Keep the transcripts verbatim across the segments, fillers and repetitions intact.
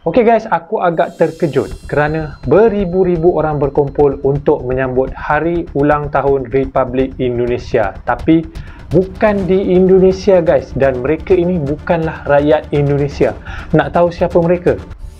Okey guys, aku agak terkejut kerana beribu-ribu orang berkumpul untuk menyambut hari ulang tahun Republik Indonesia. Tapi bukan di Indonesia guys, dan mereka ini bukanlah rakyat Indonesia. Nak tahu siapa mereka?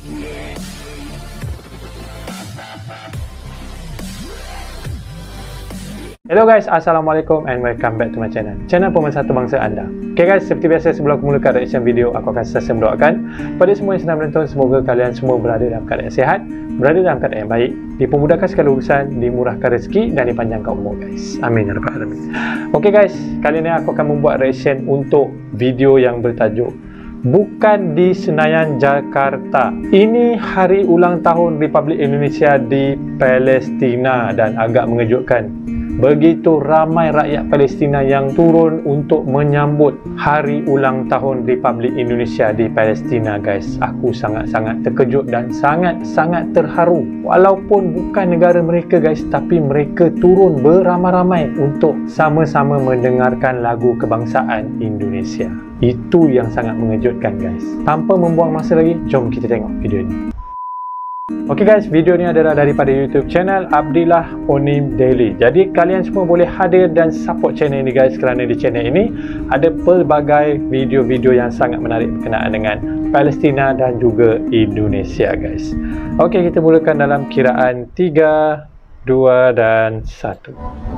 Hello guys, Assalamualaikum and welcome back to my channel, channel Pemersatu Bangsa anda. Okay guys, seperti biasa sebelum aku mulakan reaction video, aku akan sentiasa mendoakan pada semua yang sedang menonton, semoga kalian semua berada dalam keadaan sihat, berada dalam keadaan yang baik, dipermudahkan segala urusan, dimurahkan rezeki dan dipanjangkan umur guys. Amin ya rabbal alamin. Okay guys, kali ini aku akan membuat reaction untuk video yang bertajuk Bukan di Senayan Jakarta. Ini hari ulang tahun Republik Indonesia di Palestina dan agak mengejutkan. Begitu ramai rakyat Palestina yang turun untuk menyambut hari ulang tahun Republik Indonesia di Palestina guys. Aku sangat-sangat terkejut dan sangat-sangat terharu. Walaupun bukan negara mereka guys, tapi mereka turun beramai-ramai untuk sama-sama mendengarkan lagu kebangsaan Indonesia. Itu yang sangat mengejutkan guys. Tanpa membuang masa lagi, jom kita tengok video ini. Ok guys, video ni adalah daripada YouTube channel Abdillah Onim Daily. Jadi kalian semua boleh hadir dan support channel ini guys, kerana di channel ini ada pelbagai video-video yang sangat menarik berkenaan dengan Palestina dan juga Indonesia guys. Ok, kita mulakan dalam kiraan tiga, dua dan satu.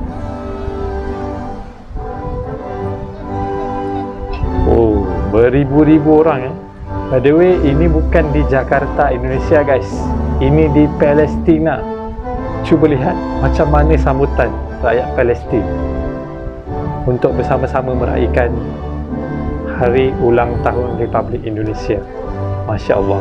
Oh, beribu-ribu orang eh. By the way, ini bukan di Jakarta, Indonesia guys. Ini di Palestina. Cuba lihat macam mana sambutan rakyat Palestin untuk bersama-sama meraihkan hari ulang tahun Republik Indonesia. Masya Allah.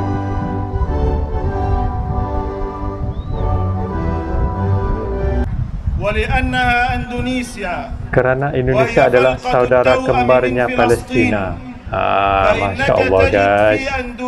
Kerana Indonesia adalah saudara kembarnya Palestina. Ah, Masya Allah guys.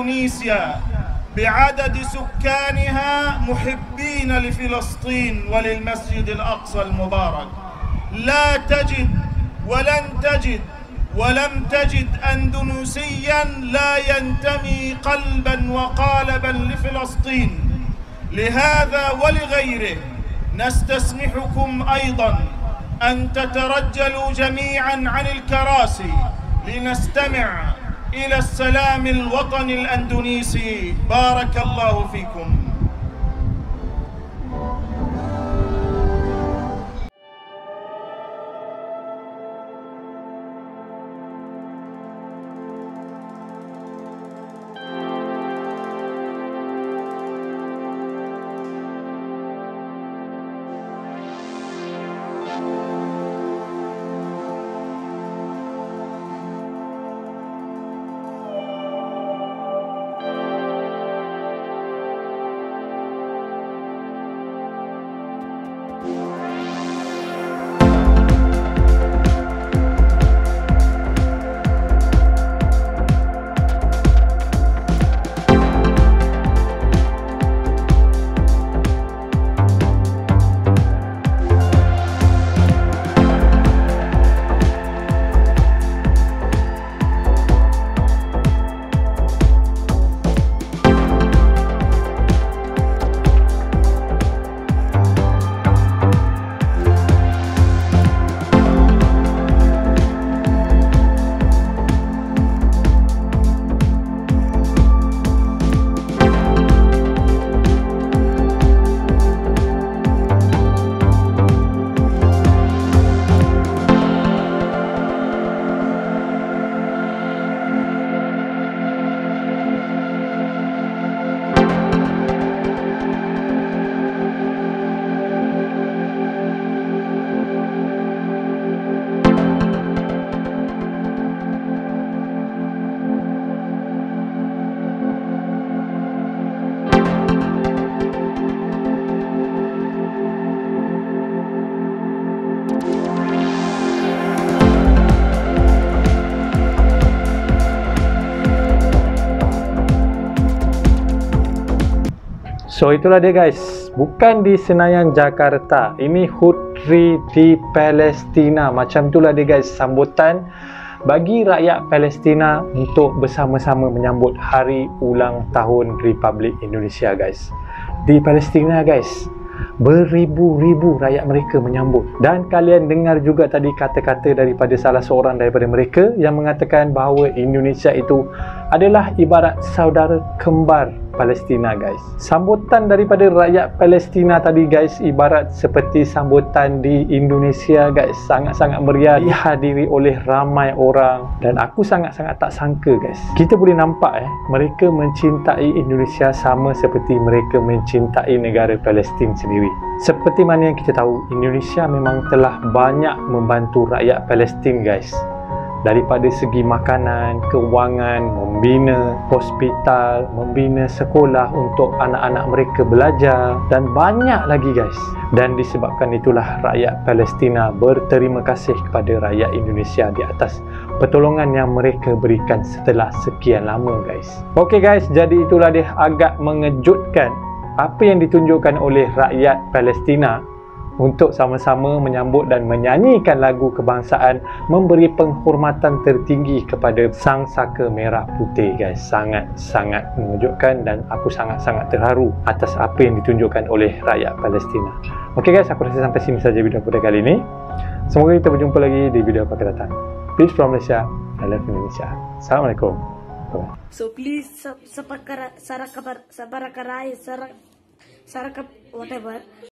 بعدد سكانها محبين لفلسطين وللمسجد الأقصى المبارك. لا تجد ولن تجد ولم تجد أندونيسيا لا ينتمي قلبا وقالبا لفلسطين. لهذا ولغيره نستسمحكم أيضا أن تترجلوا جميعا عن الكراسي لنستمع إلى السلام الوطني الأندونيسي. بارك الله فيكم. So itulah dia guys, bukan di Senayan Jakarta, ini Hutri di Palestina. Macam itulah dia guys sambutan bagi rakyat Palestina untuk bersama-sama menyambut hari ulang tahun Republik Indonesia guys. Di Palestina guys, beribu-ribu rakyat mereka menyambut. Dan kalian dengar juga tadi kata-kata daripada salah seorang daripada mereka yang mengatakan bahawa Indonesia itu adalah ibarat saudara kembar Palestina guys. Sambutan daripada rakyat Palestina tadi guys ibarat seperti sambutan di Indonesia guys. Sangat-sangat meriah, dihadiri oleh ramai orang, dan aku sangat-sangat tak sangka guys. Kita boleh nampak eh mereka mencintai Indonesia sama seperti mereka mencintai negara Palestin sendiri. Seperti mana yang kita tahu, Indonesia memang telah banyak membantu rakyat Palestin guys. Daripada segi makanan, kewangan, membina hospital, membina sekolah untuk anak-anak mereka belajar, dan banyak lagi guys. Dan disebabkan itulah rakyat Palestina berterima kasih kepada rakyat Indonesia di atas pertolongan yang mereka berikan setelah sekian lama guys. Okey guys, jadi itulah dia agak mengejutkan apa yang ditunjukkan oleh rakyat Palestina untuk sama-sama menyambut dan menyanyikan lagu kebangsaan, memberi penghormatan tertinggi kepada Sang Saka Merah Putih guys. Sangat-sangat mengejutkan dan aku sangat-sangat terharu atas apa yang ditunjukkan oleh rakyat Palestina. Okey guys, aku rasa sampai sini saja video pada kali ini. Semoga kita berjumpa lagi di video akan datang. Peace from Malaysia, I love Indonesia. Assalamualaikum. Bye. So please sub, subscribe, sarak kabar, sabar karai, sarak, sarak whatever.